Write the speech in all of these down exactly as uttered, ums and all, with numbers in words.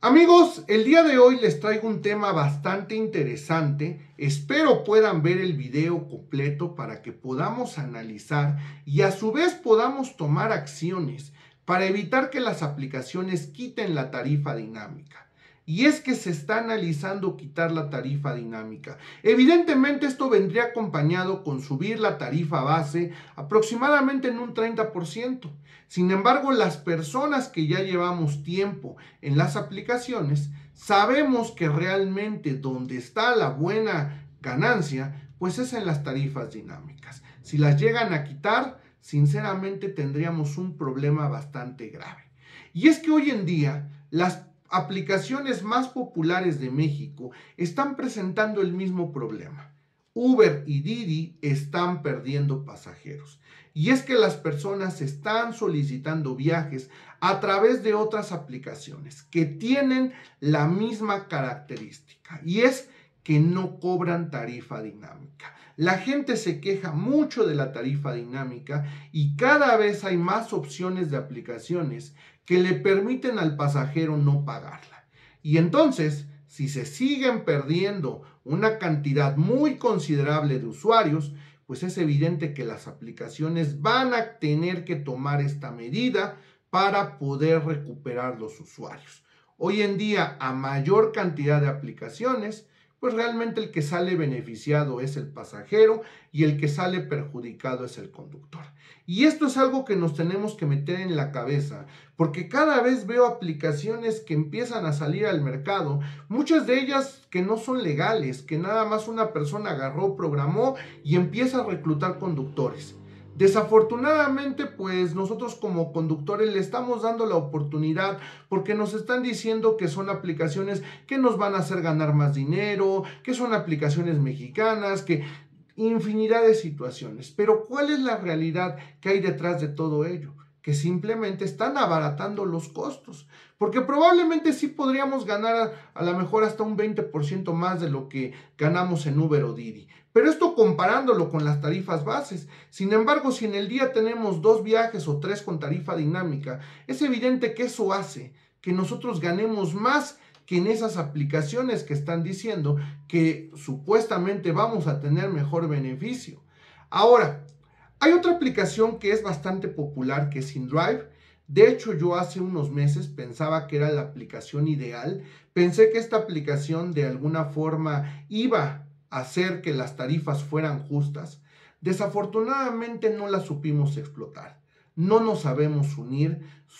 Amigos, el día de hoy les traigo un tema bastante interesante. Espero puedan ver el video completo para que podamos analizar y a su vez podamos tomar acciones para evitar que las aplicaciones quiten la tarifa dinámica. Y es que se está analizando quitar la tarifa dinámica. Evidentemente esto vendría acompañado con subir la tarifa base aproximadamente en un treinta por ciento. Sin embargo, las personas que ya llevamos tiempo en las aplicaciones, sabemos que realmente donde está la buena ganancia, pues es en las tarifas dinámicas. Si las llegan a quitar, sinceramente tendríamos un problema bastante grave. Y es que hoy en día las aplicaciones más populares de México están presentando el mismo problema. Uber y Didi están perdiendo pasajeros. Y es que las personas están solicitando viajes a través de otras aplicaciones que tienen la misma característica, y es que no cobran tarifa dinámica. La gente se queja mucho de la tarifa dinámica y cada vez hay más opciones de aplicaciones que le permiten al pasajero no pagarla. Y entonces, si se siguen perdiendo una cantidad muy considerable de usuarios, pues es evidente que las aplicaciones van a tener que tomar esta medida para poder recuperar los usuarios. Hoy en día, a mayor cantidad de aplicaciones, pues realmente el que sale beneficiado es el pasajero y el que sale perjudicado es el conductor. Y esto es algo que nos tenemos que meter en la cabeza, porque cada vez veo aplicaciones que empiezan a salir al mercado, muchas de ellas que no son legales, que nada más una persona agarró, programó y empieza a reclutar conductores. Desafortunadamente, pues nosotros como conductores le estamos dando la oportunidad porque nos están diciendo que son aplicaciones que nos van a hacer ganar más dinero, que son aplicaciones mexicanas, que infinidad de situaciones. Pero ¿cuál es la realidad que hay detrás de todo ello? Que simplemente están abaratando los costos, porque probablemente sí podríamos ganar a, a lo mejor hasta un veinte por ciento más de lo que ganamos en Uber o Didi, pero esto comparándolo con las tarifas bases. Sin embargo, si en el día tenemos dos viajes o tres con tarifa dinámica, es evidente que eso hace que nosotros ganemos más que en esas aplicaciones que están diciendo que supuestamente vamos a tener mejor beneficio. Ahora, hay otra aplicación que es bastante popular, que es InDrive. De hecho, yo hace unos meses pensaba que era la aplicación ideal. Pensé que esta aplicación de alguna forma iba a hacer que las tarifas fueran justas. Desafortunadamente no la supimos explotar. No nos sabemos unir,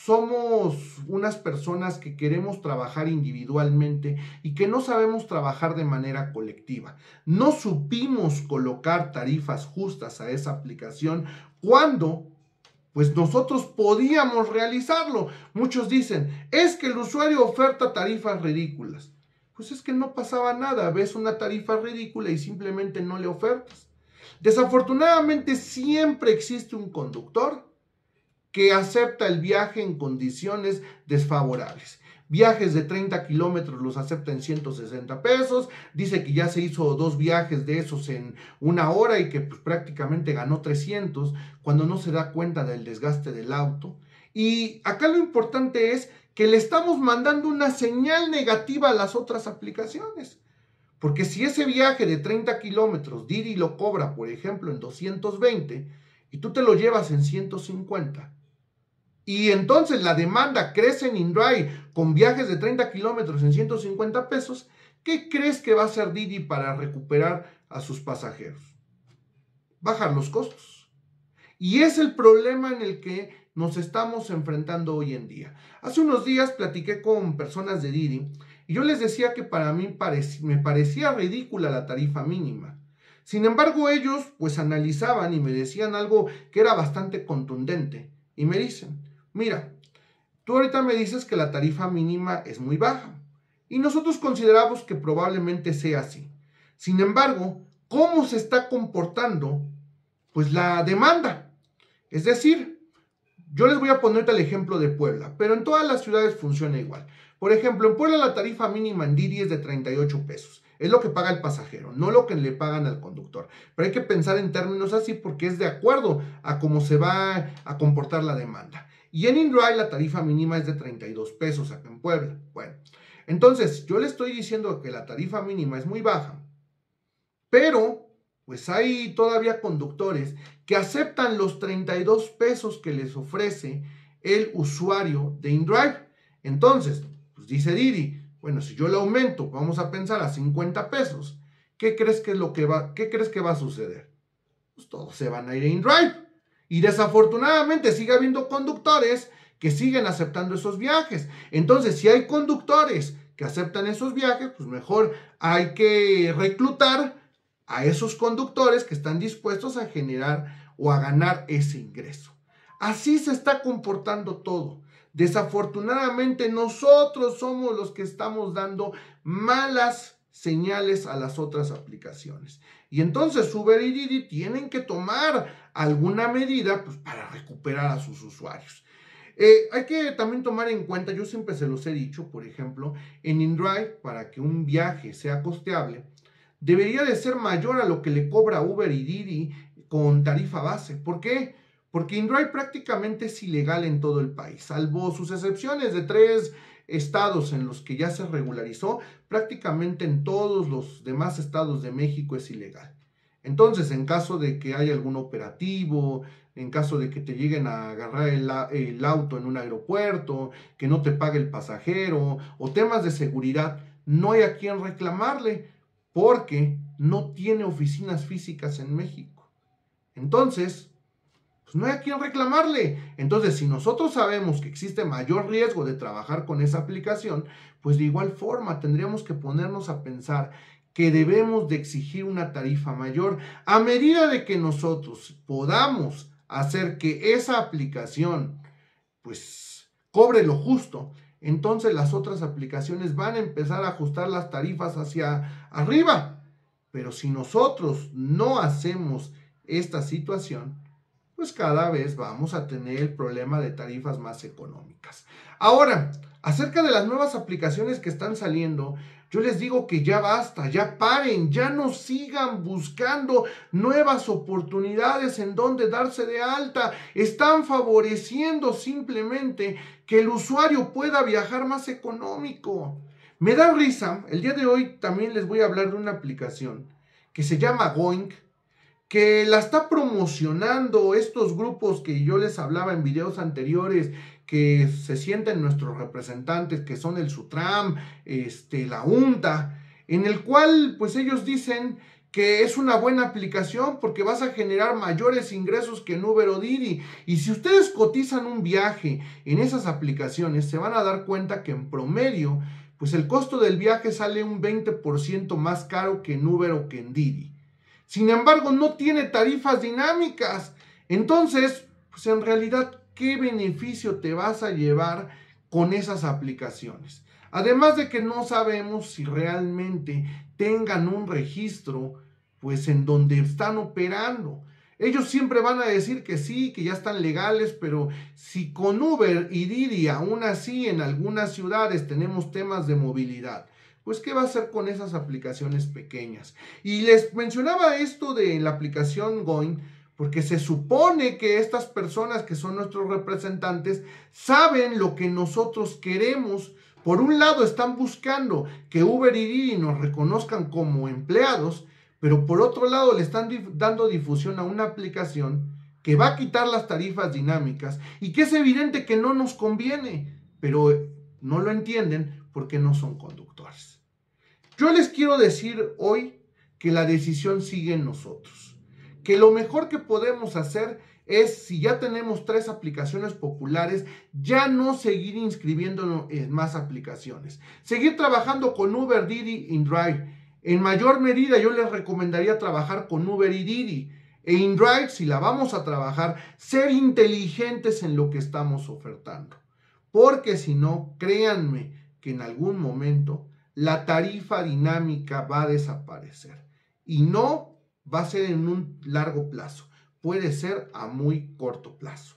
somos unas personas que queremos trabajar individualmente y que no sabemos trabajar de manera colectiva. No supimos colocar tarifas justas a esa aplicación cuando pues nosotros podíamos realizarlo. Muchos dicen, es que el usuario oferta tarifas ridículas. Pues es que no pasaba nada, ves una tarifa ridícula y simplemente no le ofertas. Desafortunadamente siempre existe un conductor que acepta el viaje en condiciones desfavorables. Viajes de treinta kilómetros los acepta en ciento sesenta pesos, dice que ya se hizo dos viajes de esos en una hora y que pues, prácticamente ganó trescientos, cuando no se da cuenta del desgaste del auto. Y acá lo importante es que le estamos mandando una señal negativa a las otras aplicaciones. Porque si ese viaje de treinta kilómetros Didi lo cobra, por ejemplo, en doscientos veinte y tú te lo llevas en ciento cincuenta, y entonces la demanda crece en InDrive con viajes de treinta kilómetros en ciento cincuenta pesos, ¿qué crees que va a hacer Didi para recuperar a sus pasajeros? Bajar los costos. Y es el problema en el que nos estamos enfrentando hoy en día. Hace unos días platiqué con personas de Didi y yo les decía que para mí parec- me parecía ridícula la tarifa mínima. Sin embargo, ellos pues analizaban y me decían algo que era bastante contundente. Y me dicen, mira, tú ahorita me dices que la tarifa mínima es muy baja y nosotros consideramos que probablemente sea así. Sin embargo, ¿cómo se está comportando pues la demanda? Es decir, yo les voy a poner el ejemplo de Puebla, pero en todas las ciudades funciona igual. Por ejemplo, en Puebla la tarifa mínima en Didi es de treinta y ocho pesos. Es lo que paga el pasajero, no lo que le pagan al conductor. Pero hay que pensar en términos así porque es de acuerdo a cómo se va a comportar la demanda. Y en InDrive la tarifa mínima es de treinta y dos pesos acá en Puebla. Bueno, Entonces, yo le estoy diciendo que la tarifa mínima es muy baja, pero pues hay todavía conductores que aceptan los treinta y dos pesos que les ofrece el usuario de InDrive. Entonces, pues dice Didi, bueno, si yo le aumento, vamos a pensar a cincuenta pesos, ¿qué crees que es lo que va, qué crees que va a suceder? Pues todos se van a ir a InDrive. Y desafortunadamente sigue habiendo conductores que siguen aceptando esos viajes. Entonces, si hay conductores que aceptan esos viajes, pues mejor hay que reclutar a esos conductores que están dispuestos a generar o a ganar ese ingreso. Así se está comportando todo. Desafortunadamente nosotros somos los que estamos dando malas señales a las otras aplicaciones. Y entonces Uber y Didi tienen que tomar alguna medida pues, para recuperar a sus usuarios. Eh, hay que también tomar en cuenta, yo siempre se los he dicho, por ejemplo, en InDrive, para que un viaje sea costeable, debería de ser mayor a lo que le cobra Uber y Didi con tarifa base. ¿Por qué? Porque InDrive prácticamente es ilegal en todo el país, salvo sus excepciones de tres estados en los que ya se regularizó, prácticamente en todos los demás estados de México es ilegal. Entonces, en caso de que haya algún operativo, en caso de que te lleguen a agarrar el, el auto en un aeropuerto, que no te pague el pasajero, o temas de seguridad, no hay a quien reclamarle, porque no tiene oficinas físicas en México. Entonces, pues no hay a quien reclamarle. Entonces, si nosotros sabemos que existe mayor riesgo de trabajar con esa aplicación, pues de igual forma tendríamos que ponernos a pensar que debemos de exigir una tarifa mayor a medida de que nosotros podamos hacer que esa aplicación pues cobre lo justo. Entonces las otras aplicaciones van a empezar a ajustar las tarifas hacia arriba. Pero si nosotros no hacemos esta situación, pues cada vez vamos a tener el problema de tarifas más económicas. Ahora, acerca de las nuevas aplicaciones que están saliendo, yo les digo que ya basta, ya paren, ya no sigan buscando nuevas oportunidades en donde darse de alta. Están favoreciendo simplemente que el usuario pueda viajar más económico. Me da risa, el día de hoy también les voy a hablar de una aplicación que se llama Going, que la está promocionando estos grupos que yo les hablaba en videos anteriores, que se sienten nuestros representantes, que son el SUTRAM, este, la UNTA, en el cual pues ellos dicen que es una buena aplicación porque vas a generar mayores ingresos que en Uber o Didi. Y si ustedes cotizan un viaje en esas aplicaciones, se van a dar cuenta que en promedio, pues el costo del viaje sale un veinte por ciento más caro que en Uber o que en Didi. Sin embargo, no tiene tarifas dinámicas. Entonces, pues en realidad, ¿qué beneficio te vas a llevar con esas aplicaciones? Además de que no sabemos si realmente tengan un registro, pues en donde están operando. Ellos siempre van a decir que sí, que ya están legales, pero si con Uber y Didi aún así en algunas ciudades tenemos temas de movilidad, pues ¿qué va a hacer con esas aplicaciones pequeñas? Y les mencionaba esto de la aplicación Going, porque se supone que estas personas que son nuestros representantes saben lo que nosotros queremos. Por un lado están buscando que Uber y Didi nos reconozcan como empleados, pero por otro lado le están dif- dando difusión a una aplicación que va a quitar las tarifas dinámicas y que es evidente que no nos conviene, pero no lo entienden porque no son conductores. Yo les quiero decir hoy que la decisión sigue en nosotros, que lo mejor que podemos hacer es, si ya tenemos tres aplicaciones populares, ya no seguir inscribiéndonos en más aplicaciones, seguir trabajando con Uber, Didi, InDrive. En mayor medida yo les recomendaría trabajar con Uber y Didi. E InDrive, si la vamos a trabajar, ser inteligentes en lo que estamos ofertando. Porque si no, créanme que en algún momento la tarifa dinámica va a desaparecer. Y no va a ser en un largo plazo. Puede ser a muy corto plazo.